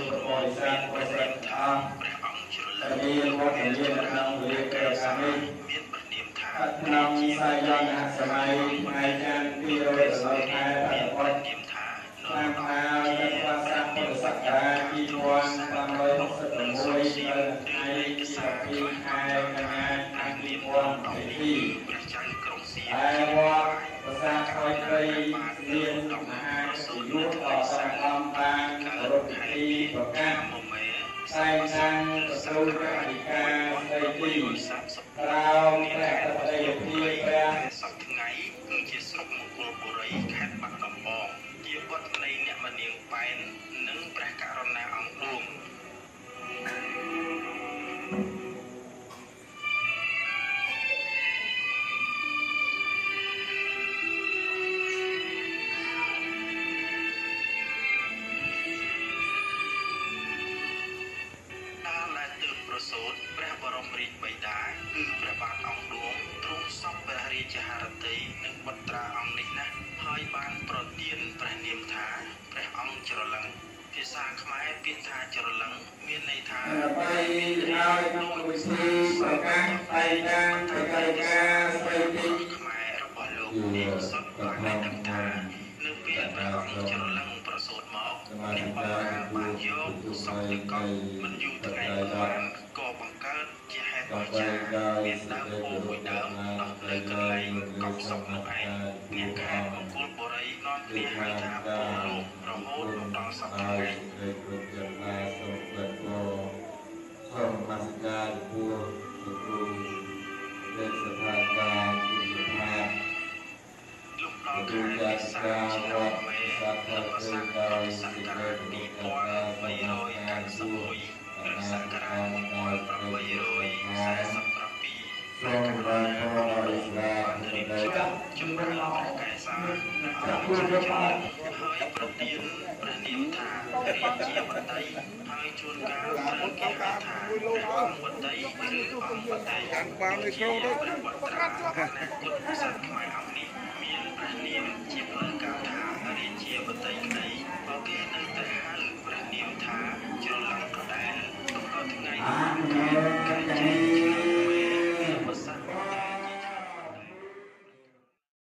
ប្រព័ន្ធសាស្ត្រប្រសិទ្ធថាព្រះអង្គជ្រលឹងមានវត្តមានក្នុងវិរិយកាសានេះមានព្រះនាមថាក្នុងសាយនហសម័យថ្ងៃច័ន្ទ200ខែបរិបទនាមថាតាមថាជាភាសាពុទ្ធសករាជ2566ថ្ងៃទី12ខែកញ្ញាឆ្នាំ2022ព្រះចៅក្រុងសៀមហើយវត្តភាសាខយព្រៃមានមហាសុយុទ្ធអសង្ឃមបានរកទីប្រកាសផ្សាយតាមក្រសួងអធិការស្ដីទីក្រោមព្រះបរិយាភាពព្រះសប្តាហ៍ថ្ងៃគឺជាស្រុកមង្គលបុរីខេត្តបាត់ដំបងជាវត្តនៃអ្នកមនាងប៉ែននិងព្រះករុណាអង្គឌួងព្រះបរមរាជបិតាគឺព្រះបាទអង្គឌួងទ្រង់សពព្រះរាជហឫទ័យនឹងបុត្រាអង្គនេះណាហើយបានប្រទានព្រះនាមថាព្រះអង្គជ្រលឹងភាសាខ្មែរពាក្យថាជ្រលឹងមានន័យថាដើម្បីឲ្យក្នុងវិធីប្រកាសតែងតាំងកិច្ចការស្ដីទីខ្មែររបស់លោកនេះសុទ្ធបានដឹងថានៅពេលព្រះអង្គជ្រលឹងប្រសូតមកអ្នកបម្រើបានយកសុខទៅកប់មិនយូរថ្ងៃបានក៏បង្កើតជាហេតុអស្ចារ្យមានដើមពោធិ៍មួយដើមនៅលើកន្លែងកប់សុខនោះឯងអ្នកខេត្តមង្គលបុរីនាំគ្នាហៅថាពោធិ៍លោករហូតមកដល់សប្តាហ៍ថ្ងៃគ្រប់យ៉ាងណាសូមបិទពរសូមនមស្ការពូលោកគ្រូដែលស្ថានការគុណភាពលោកដល់ខែវិសាខឆ្នាំមេទឹកវស្សាដល់សក្ការៈ2391និងសក្ការៈ1847ព្រះករុណាដោយស្រារៀបចំជំរឿនព្រះកែសាព្រះអង្គជ្រលឹងហើយប្រទានព្រះនាមថារាជាវតីហើយជួនកាលត្រូវគេហៅថាអង្គវតីឬអង្គវតីបាននៅក្នុងនោះព្រះវត្រាគណៈពុទ្ធសាសនាខ្មែរអង្គនេះមានព្រះនាមជាផ្លូវការថារាជាវតីក្តី